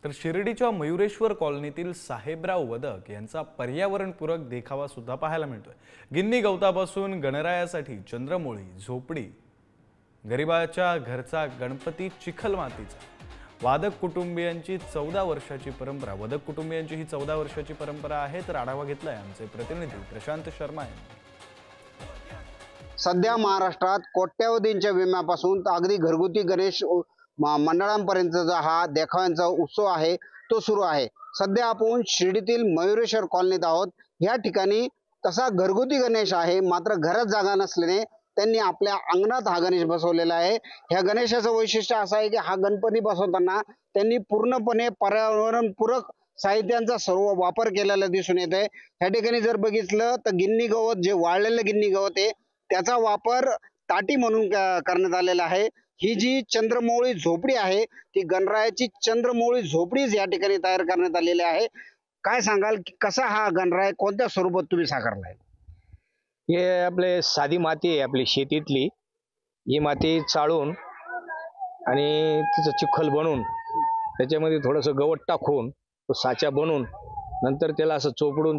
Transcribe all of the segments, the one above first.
तर शिर्डीच्या मयुरेश्वर कॉलनीतील साहेबराव वदक यांचा पर्यावरणपूरक देखावा सुद्धा पाहायला मिळतोय। गिन्नी गवतापासून गणरायासाठी चंद्रमोळी, झोपडी, गरिबाच्या घरचा गणपती चिखल मातीचा, वदक कुटुंबियांची 14 वर्षाची परंपरा। वदक कुटुंबियांची ही 14 वर्षाची परंपरा आहे। तर आढावा घेतलाय आमचे प्रतिनिधी प्रशांत शर्मा यांनी। सध्या महाराष्ट्रात कोट्यावधींच्या विम्यापासून अगदी घरगुती गणेश मंडळांपर्यंतचा हा देखाव्यांचा उत्सव आहे तो सुरू आहे। सध्या आपण शिर्डीतील मयुरेश्वर कॉलनीत आहोत। या ठिकाणी तसा घरगुती गणेश आहे, मात्र घरात जागा नसल्याने त्यांनी आपल्या अंगणात हा गणेश बसवलेला आहे। ह्या गणेशाचं वैशिष्ट्य असं आहे की हा गणपती बसवताना त्यांनी पूर्णपणे पर्यावरणपूरक साहित्यांचा सर्व वापर केलेला दिसून येत आहे। ह्या ठिकाणी जर बघितलं तर गिन्नी गवत, जे वाळलेलं गिन्नी गवत आहे त्याचा वापर ताटी म्हणून करण्यात आलेला आहे। ही जी चंद्रमौळी झोपडी आहे ती गणरायाची चंद्रमौळी झोपडीच या ठिकाणी तयार करण्यात आलेली आहे। काय सांगाल की कसा हा गणराय कोणत्या स्वरूपात तुम्ही साकारलाय? हे आपले साधी माती आहे आपली शेतीतली, ही माती चाळून आणि तिचं चिखल बनवून त्याच्यामध्ये थोडंसं गवत टाकून तो साचा बनवून नंतर त्याला असं चोपडून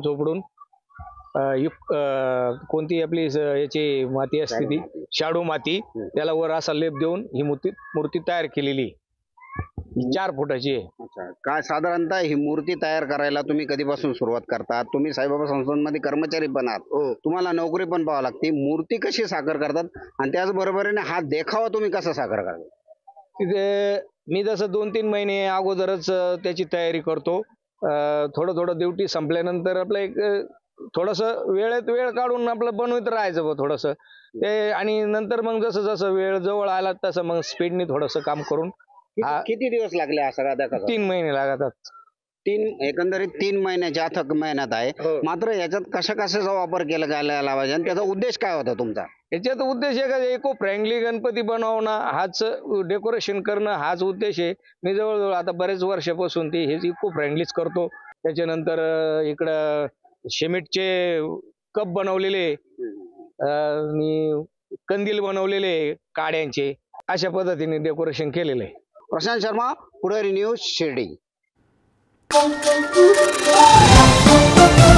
कोणती आपली याची माती असते ती शाडू माती, त्याला वर असा लेप देऊन ही मूर्ती तयार केलेली 4 फुटाची आहे। अच्छा, काय साधारणतः ही मूर्ती तयार करायला तुम्ही कधीपासून सुरुवात करता? तुम्ही साईबाबा संस्थांमध्ये कर्मचारी पण आहात, तुम्हाला नोकरी पण पाहावी लागते। मूर्ती कशी साकार करतात आणि त्याचबरोबरीने हा देखावा तुम्ही कसा साकार करता? तिथे मी जसं 2-3 महिने अगोदरच त्याची तयारी करतो। थोडं ड्युटी संपल्यानंतर आपलं एक थोडंसं वेळ काढून आपलं बनवत राहायचं थोडंसं ते, आणि नंतर मग जसं वेळ जवळ आला तसं मग स्पीडने थोडंसं काम करून। किती दिवस लागले हा सगळा देखावा? 3 महिने लागतात। एकंदरीत 3 महिन्याची अथक मेहनत आहे। मात्र याच्यात कशाचा वापर केला गेला पाहिजे आणि त्याचा उद्देश काय होता तुमचा? याच्यात उद्देश आहे का इको फ्रेंडली गणपती बनवणं, हाच डेकोरेशन करणं हाच उद्देश आहे। मी जवळजवळ आता बरेच वर्षापासून ते हेच इको फ्रेंडलीच करतो। त्याच्यानंतर इकडं सिमेंटचे कप बनवलेले आणि कंदील बनवलेले काड्यांचे, अशा पद्धतीने डेकोरेशन केलेलं आहे। प्रशांत शर्मा, पुढारी न्यूज, शिर्डी।